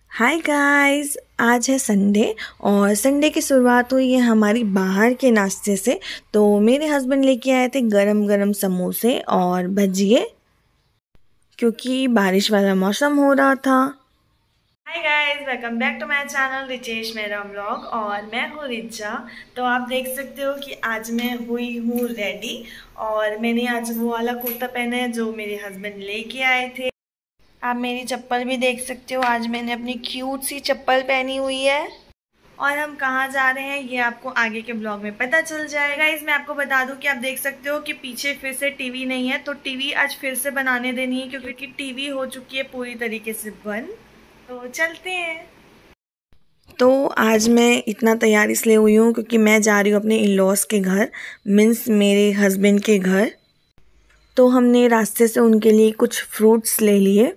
Hi guys. आज है Sunday और संडे की शुरुआत हुई है हमारी बाहर के नाश्ते से। तो मेरे हस्बैंड लेके आए थे गरम गरम समोसे और भजिए, क्योंकि बारिश वाला मौसम हो रहा था। Hi guys, welcome back to my channel Richesh मेरा व्लॉग और मैं हूँ रिचा। तो आप देख सकते हो कि आज मैं हुई हूँ रेडी और मैंने आज वो वाला कुर्ता पहना है जो मेरे हस्बैंड लेके आए थे। आप मेरी चप्पल भी देख सकते हो, आज मैंने अपनी क्यूट सी चप्पल पहनी हुई है। और हम कहाँ जा रहे हैं ये आपको आगे के ब्लॉग में पता चल जाएगा। मैं आपको बता दूं कि आप देख सकते हो कि पीछे फिर से टीवी नहीं है, तो टीवी आज फिर से बनाने देनी है क्योंकि टीवी हो चुकी है पूरी तरीके से बंद। तो चलते हैं। तो आज मैं इतना तैयार इसलिए हुई हूँ क्योंकि मैं जा रही हूँ अपने इन लॉज के घर, मीन्स मेरे हस्बैंड के घर। तो हमने रास्ते से उनके लिए कुछ फ्रूट्स ले लिए।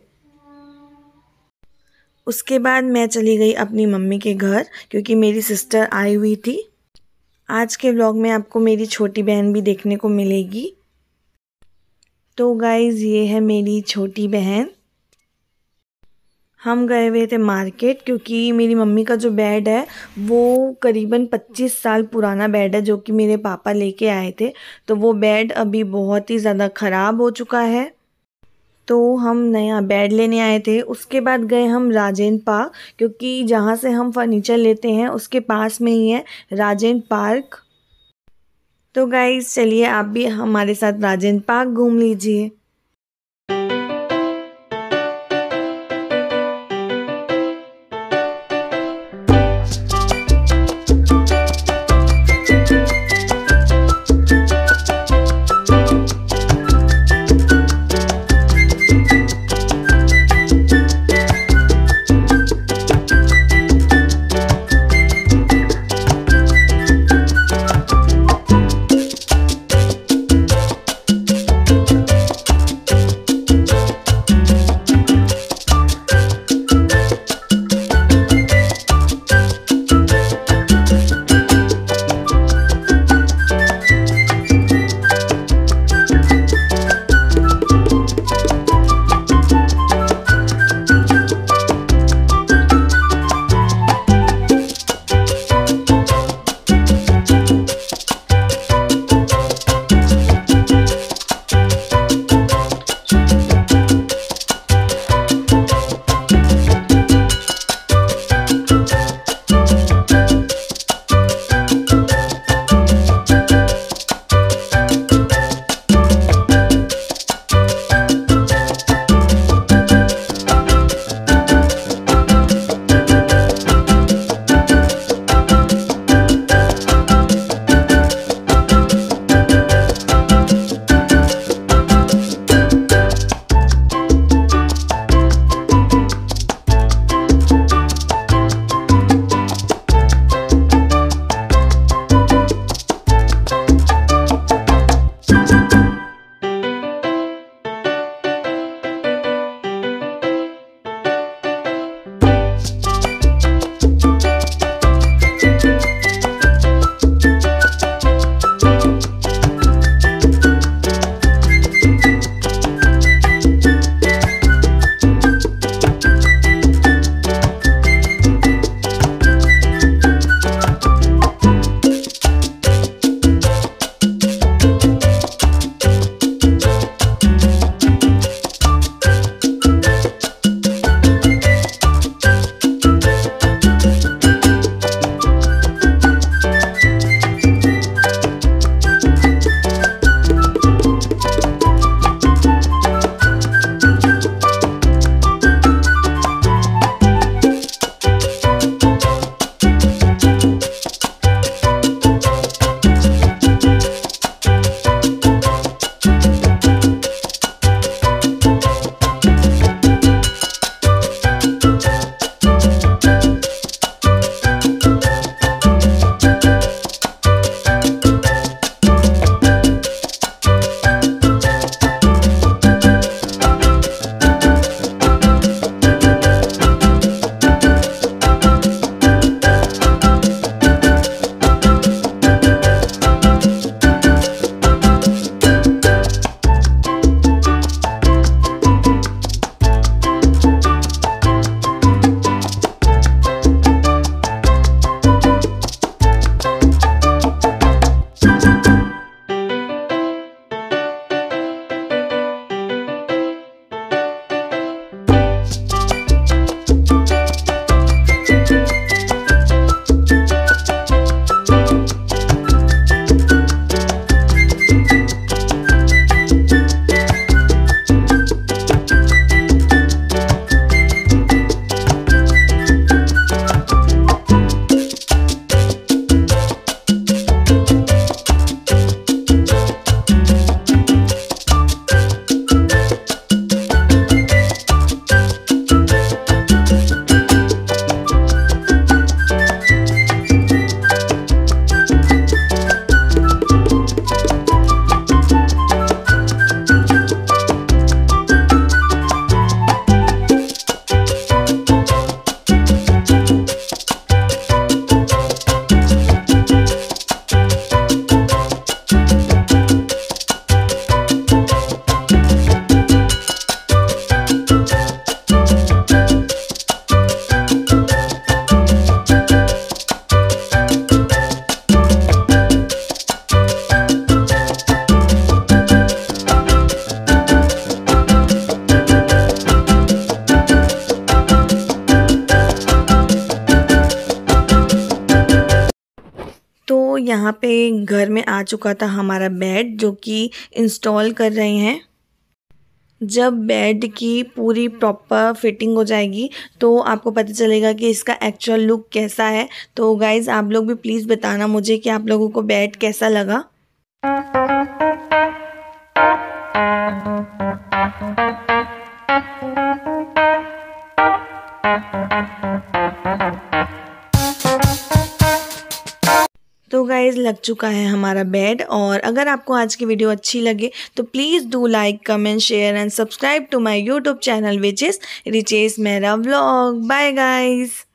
उसके बाद मैं चली गई अपनी मम्मी के घर क्योंकि मेरी सिस्टर आई हुई थी। आज के व्लॉग में आपको मेरी छोटी बहन भी देखने को मिलेगी। तो गाइज़, ये है मेरी छोटी बहन। हम गए हुए थे मार्केट क्योंकि मेरी मम्मी का जो बेड है वो करीबन 25 साल पुराना बेड है जो कि मेरे पापा लेके आए थे। तो वो बेड अभी बहुत ही ज़्यादा ख़राब हो चुका है, तो हम नया बेड लेने आए थे। उसके बाद गए हम राजेंद्र पार्क क्योंकि जहाँ से हम फर्नीचर लेते हैं उसके पास में ही है राजेंद्र पार्क। तो गाइस चलिए आप भी हमारे साथ राजेंद्र पार्क घूम लीजिए। यहाँ पे घर में आ चुका था हमारा बेड जो कि इंस्टॉल कर रहे हैं। जब बेड की पूरी प्रॉपर फिटिंग हो जाएगी तो आपको पता चलेगा कि इसका एक्चुअल लुक कैसा है। तो गाइज़ आप लोग भी प्लीज़ बताना मुझे कि आप लोगों को बेड कैसा लगा। तो गाइज़ लग चुका है हमारा बेड, और अगर आपको आज की वीडियो अच्छी लगे तो please do like, comment, share and subscribe to my YouTube channel which is रिचेस मेरा व्लॉग। Bye guys.